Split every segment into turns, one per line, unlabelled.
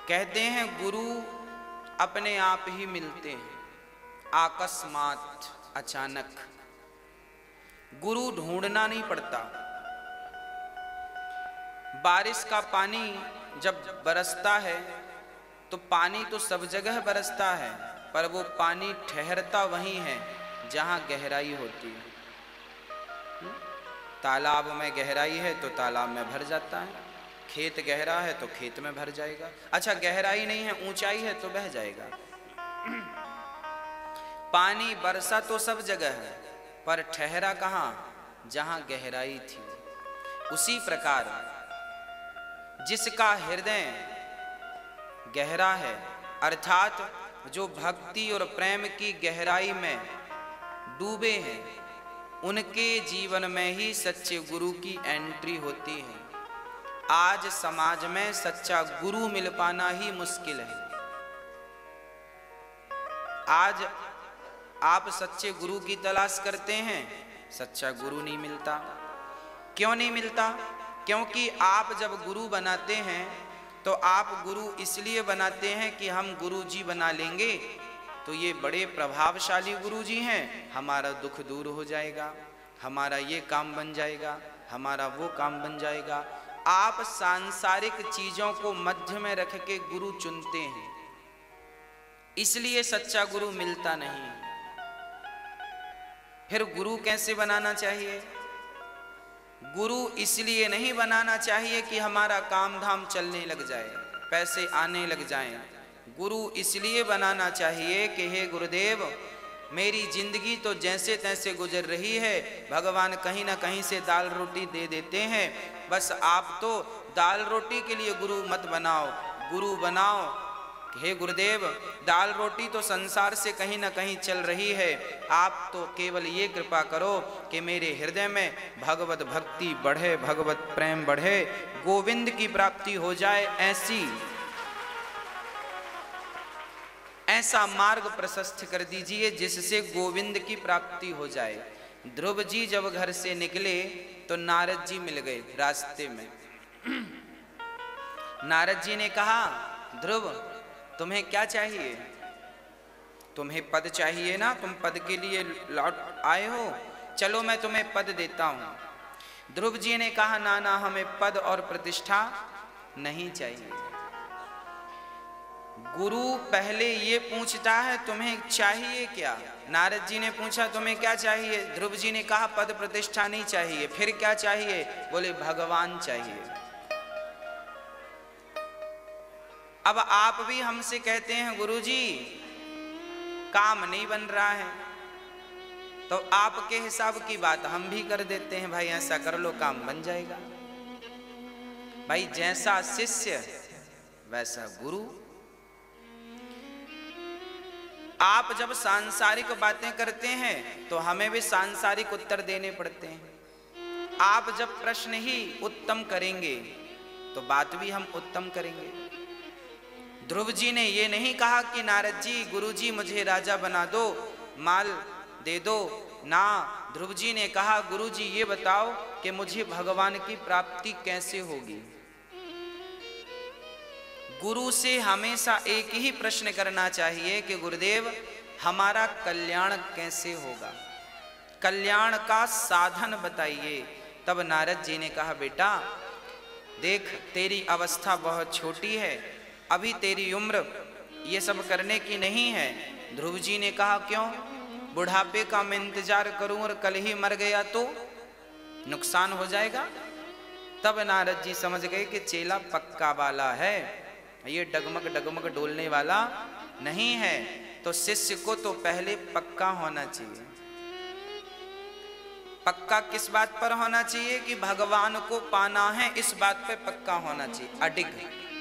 कहते हैं गुरु अपने आप ही मिलते हैं, अकस्मात, अचानक। गुरु ढूंढना नहीं पड़ता। बारिश का पानी जब बरसता है तो पानी तो सब जगह बरसता है, पर वो पानी ठहरता वहीं है जहां गहराई होती है। तालाब में गहराई है तो तालाब में भर जाता है, खेत गहरा है तो खेत में भर जाएगा। अच्छा, गहराई नहीं है, ऊंचाई है तो बह जाएगा। पानी बरसा तो सब जगह है, पर ठहरा कहां? जहां गहराई थी। उसी प्रकार जिसका हृदय गहरा है, अर्थात जो भक्ति और प्रेम की गहराई में डूबे हैं, उनके जीवन में ही सच्चे गुरु की एंट्री होती है। आज समाज में सच्चा गुरु मिल पाना ही मुश्किल है। आज आप सच्चे गुरु की तलाश करते हैं, सच्चा गुरु नहीं मिलता। क्यों नहीं मिलता? क्योंकि आप जब गुरु बनाते हैं तो आप गुरु इसलिए बनाते हैं कि हम गुरु जी बना लेंगे तो ये बड़े प्रभावशाली गुरु जी हैं, हमारा दुख दूर हो जाएगा, हमारा ये काम बन जाएगा, हमारा वो काम बन जाएगा। आप सांसारिक चीजों को मध्य में रख के गुरु चुनते हैं, इसलिए सच्चा गुरु मिलता नहीं। फिर गुरु कैसे बनाना चाहिए? गुरु इसलिए नहीं बनाना चाहिए कि हमारा काम धाम चलने लग जाए, पैसे आने लग जाएं। गुरु इसलिए बनाना चाहिए कि हे गुरुदेव, मेरी जिंदगी तो जैसे तैसे गुजर रही है, भगवान कहीं ना कहीं से दाल रोटी दे देते हैं, बस आप तो दाल रोटी के लिए गुरु मत बनाओ, गुरु बनाओ। हे गुरुदेव, दाल रोटी तो संसार से कहीं ना कहीं चल रही है, आप तो केवल ये कृपा करो कि मेरे हृदय में भगवत भक्ति बढ़े, भगवत प्रेम बढ़े, गोविंद की प्राप्ति हो जाए। ऐसा मार्ग प्रशस्त कर दीजिए जिससे गोविंद की प्राप्ति हो जाए। ध्रुव जी जब घर से निकले तो नारद जी मिल गए रास्ते में। नारद जी ने कहा, ध्रुव तुम्हें क्या चाहिए? तुम्हें पद चाहिए ना, तुम पद के लिए लौट आए हो, चलो मैं तुम्हें पद देता हूं। ध्रुव जी ने कहा, ना ना, हमें पद और प्रतिष्ठा नहीं चाहिए। गुरु पहले ये पूछता है तुम्हें चाहिए क्या? नारद जी ने पूछा तुम्हें क्या चाहिए? ध्रुव जी ने कहा पद प्रतिष्ठा नहीं चाहिए। फिर क्या चाहिए? बोले भगवान चाहिए। अब आप भी हमसे कहते हैं गुरु जी काम नहीं बन रहा है, तो आपके हिसाब की बात हम भी कर देते हैं, भाई ऐसा कर लो काम बन जाएगा। भाई जैसा शिष्य वैसा गुरु। आप जब सांसारिक बातें करते हैं तो हमें भी सांसारिक उत्तर देने पड़ते हैं। आप जब प्रश्न ही उत्तम करेंगे तो बात भी हम उत्तम करेंगे। ध्रुव जी ने ये नहीं कहा कि नारद जी, गुरु जी मुझे राजा बना दो, माल दे दो ना। ध्रुव जी ने कहा गुरु जी ये बताओ कि मुझे भगवान की प्राप्ति कैसे होगी। गुरु से हमेशा एक ही प्रश्न करना चाहिए कि गुरुदेव हमारा कल्याण कैसे होगा, कल्याण का साधन बताइए। तब नारद जी ने कहा बेटा देख, तेरी अवस्था बहुत छोटी है, अभी तेरी उम्र ये सब करने की नहीं है। ध्रुव जी ने कहा क्यों? बुढ़ापे का मैं इंतजार करूं और कल ही मर गया तो नुकसान हो जाएगा। तब नारद जी समझ गए कि चेला पक्का वाला है, ये डगमग डगमग डोलने वाला नहीं है। तो शिष्य को तो पहले पक्का होना चाहिए। पक्का किस बात पर होना चाहिए? कि भगवान को पाना है, इस बात पे पक्का होना चाहिए, अडिग।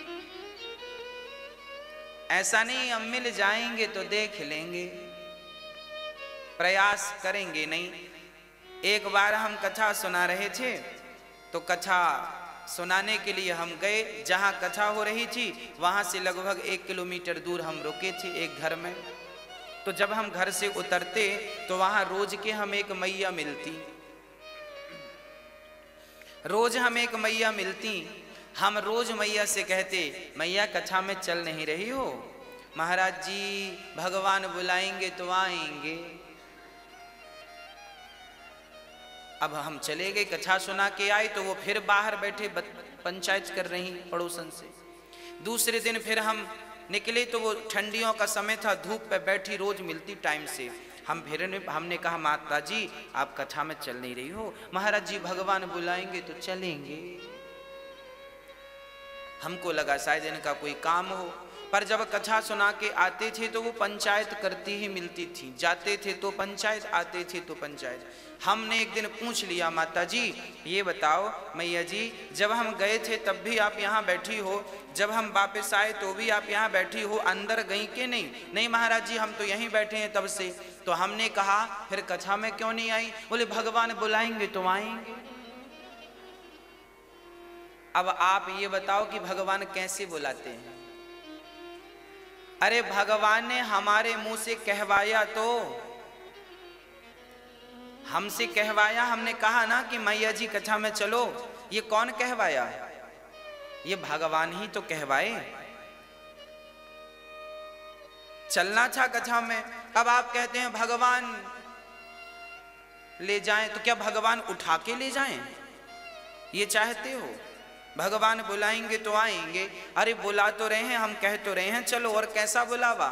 ऐसा नहीं हम मिल जाएंगे तो देख लेंगे, प्रयास करेंगे नहीं। एक बार हम कथा सुना रहे थे तो कथा सुनाने के लिए हम गए, जहां कथा हो रही थी वहां से लगभग 1 किलोमीटर दूर हम रुके थे एक घर में। तो जब हम घर से उतरते तो वहां रोज के हम एक मैया मिलती, रोज हम एक मैया मिलती। हम रोज मैया से कहते, मैया कथा में चल नहीं रही हो? महाराज जी भगवान बुलाएंगे तो आएंगे। अब हम चले गए, कथा सुना के आए तो वो फिर बाहर बैठे पंचायत कर रही पड़ोसन से। दूसरे दिन फिर हम निकले तो वो ठंडियों का समय था, धूप पे बैठी, रोज मिलती टाइम से। हमने कहा माता जी आप कथा में चल नहीं रही हो? महाराज जी भगवान बुलाएंगे तो चलेंगे। हमको लगा शायद इनका कोई काम हो, पर जब कथा सुना के आते थे तो वो पंचायत करती ही मिलती थी। जाते थे तो पंचायत, आते थे तो पंचायत। हमने एक दिन पूछ लिया, माता जी ये बताओ मैया जी जब हम गए थे तब भी आप यहाँ बैठी हो, जब हम वापस आए तो भी आप यहाँ बैठी हो, अंदर गई कि नहीं? नहीं महाराज जी हम तो यहीं बैठे हैं तब से। तो हमने कहा फिर कथा में क्यों नहीं आई? बोले भगवान बुलाएंगे तो आएंगे। अब आप ये बताओ कि भगवान कैसे बुलाते हैं? अरे भगवान ने हमारे मुंह से कहवाया, तो हमसे कहवाया। हमने कहा ना कि मैया जी कथा में चलो, ये कौन कहवाया? ये भगवान ही तो कहवाए। चलना था कथा में। अब आप कहते हैं भगवान ले जाएं, तो क्या भगवान उठा के ले जाएं? ये चाहते हो? भगवान बुलाएंगे तो आएंगे। अरे बुला तो रहे हैं, हम कह तो रहे हैं चलो, और कैसा बुलावा?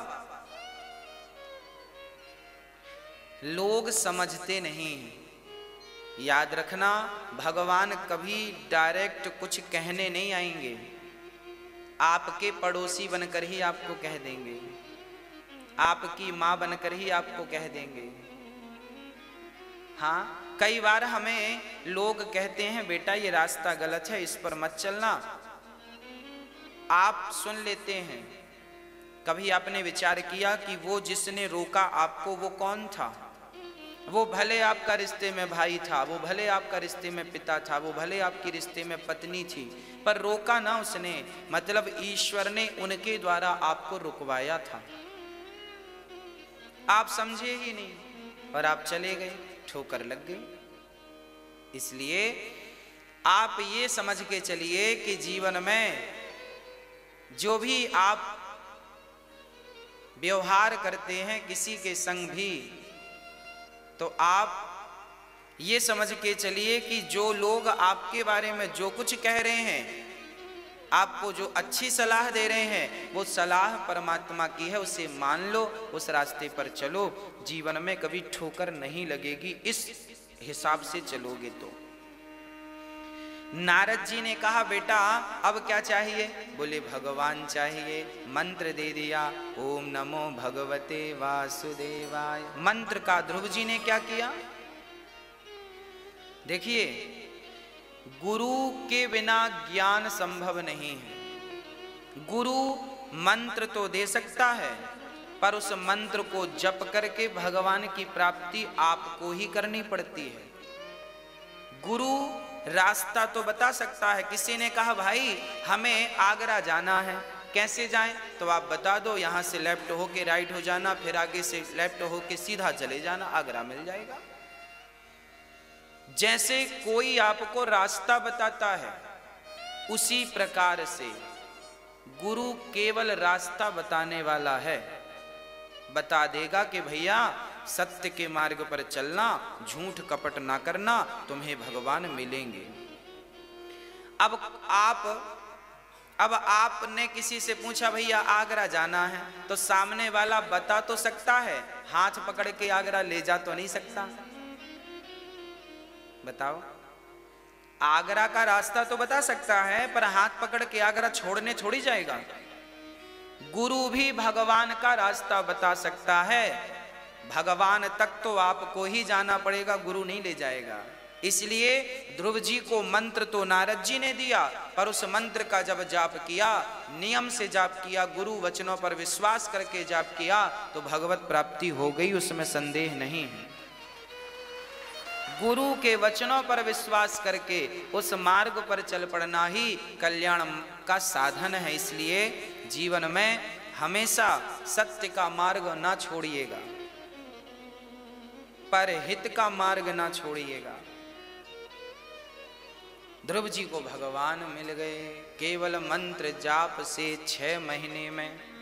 लोग समझते नहीं। याद रखना भगवान कभी डायरेक्ट कुछ कहने नहीं आएंगे, आपके पड़ोसी बनकर ही आपको कह देंगे, आपकी माँ बनकर ही आपको कह देंगे। हाँ कई बार हमें लोग कहते हैं बेटा ये रास्ता गलत है, इस पर मत चलना। आप सुन लेते हैं। कभी आपने विचार किया कि वो जिसने रोका आपको वो कौन था? वो भले आपका रिश्ते में भाई था, वो भले आपका रिश्ते में पिता था, वो भले आपकी रिश्ते में पत्नी थी, पर रोका ना उसने, मतलब ईश्वर ने उनके द्वारा आपको रुकवाया था। आप समझे ही नहीं और आप चले गए, ठोकर लग गई। इसलिए आप ये समझ के चलिए कि जीवन में जो भी आप व्यवहार करते हैं किसी के संग भी, तो आप ये समझ के चलिए कि जो लोग आपके बारे में जो कुछ कह रहे हैं, आपको जो अच्छी सलाह दे रहे हैं, वो सलाह परमात्मा की है, उसे मान लो, उस रास्ते पर चलो, जीवन में कभी ठोकर नहीं लगेगी। इस हिसाब से चलोगे तो। नारद जी ने कहा बेटा अब क्या चाहिए? बोले भगवान चाहिए। मंत्र दे दिया, ओम नमो भगवते वासुदेवाय। मंत्र का ध्रुव जी ने क्या किया? देखिए गुरु के बिना ज्ञान संभव नहीं है। गुरु मंत्र तो दे सकता है, पर उस मंत्र को जप करके भगवान की प्राप्ति आपको ही करनी पड़ती है। गुरु रास्ता तो बता सकता है। किसी ने कहा भाई हमें आगरा जाना है, कैसे जाएं? तो आप बता दो, यहाँ से लेफ्ट होके राइट हो जाना, फिर आगे से लेफ्ट होके सीधा चले जाना, आगरा मिल जाएगा। जैसे कोई आपको रास्ता बताता है, उसी प्रकार से गुरु केवल रास्ता बताने वाला है। बता देगा कि भैया सत्य के मार्ग पर चलना, झूठ कपट ना करना, तुम्हें भगवान मिलेंगे। अब आपने किसी से पूछा भैया आगरा जाना है, तो सामने वाला बता तो सकता है, हाथ पकड़ के आगरा ले जा तो नहीं सकता। बताओ, आगरा का रास्ता तो बता सकता है, पर हाथ पकड़ के आगरा छोड़ने थोड़ी जाएगा। गुरु भी भगवान का रास्ता बता सकता है, भगवान तक तो आपको ही जाना पड़ेगा, गुरु नहीं ले जाएगा। इसलिए ध्रुव जी को मंत्र तो नारद जी ने दिया, पर उस मंत्र का जब जाप किया, नियम से जाप किया, गुरु वचनों पर विश्वास करके जाप किया, तो भगवत प्राप्ति हो गई, उसमें संदेह नहीं है। गुरु के वचनों पर विश्वास करके उस मार्ग पर चल पड़ना ही कल्याण का साधन है। इसलिए जीवन में हमेशा सत्य का मार्ग ना छोड़िएगा, पर हित का मार्ग ना छोड़िएगा। ध्रुव जी को भगवान मिल गए। केवल मंत्र जाप से 6 महीने में